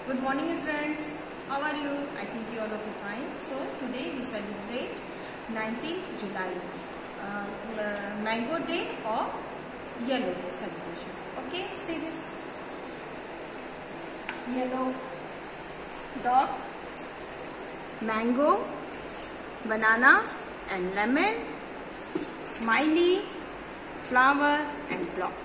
Good morning students, how are you? I think you all of you fine. So today we celebrate 19th July, Mango Day or Yellow Day celebration. Okay, see this. Yellow dot, mango, banana and lemon, smiley, flower and block.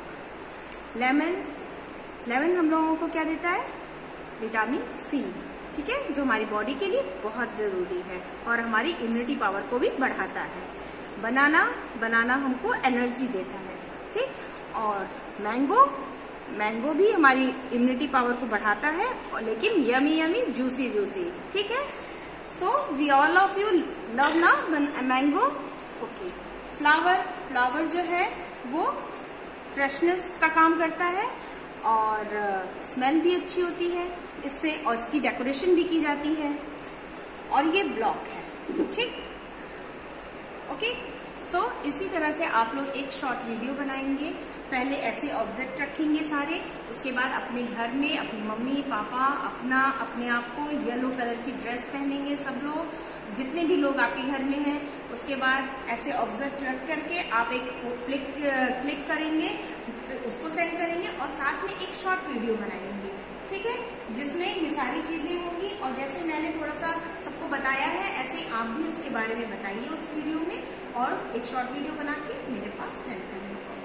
Lemon हम लोगों को क्या देता है? Vitamin C, ठीक है, जो हमारी बॉडी के लिए बहुत जरूरी है और हमारी इम्यूनिटी पावर को भी बढ़ाता है। बनाना हमको एनर्जी देता है, ठीक। और मैंगो भी हमारी इम्यूनिटी पावर को बढ़ाता है, और लेकिन यमी जूसी, ठीक है। So we all of you love ना मैंगो। ओके, फ्लावर जो है वो फ्रेशनेस का काम करता है और स्मेल भी अच्छी होती है इससे, और इसकी डेकोरेशन भी की जाती है। और ये ब्लॉक है, ठीक। ओके, सो इसी तरह से आप लोग एक शॉर्ट वीडियो बनाएंगे। पहले ऐसे ऑब्जेक्ट रखेंगे सारे, उसके बाद अपने घर में अपनी मम्मी पापा अपने आप को येलो कलर की ड्रेस पहनेंगे सब लोग, जितने भी लोग आपके घर में हैं। उसके बाद ऐसे ऑब्जेक्ट रख करके आप एक क्लिक करेंगे, फिर उसको सेंड करेंगे और साथ में एक शॉर्ट वीडियो बनाएंगे, ठीक है, जिसमें ये सारी चीजें होंगी। और जैसे मैंने थोड़ा सा सबको बताया है, ऐसे आप भी उसके बारे में बताइए उस वीडियो में, और एक शॉर्ट वीडियो बना के मेरे पास सेंड करेंगे।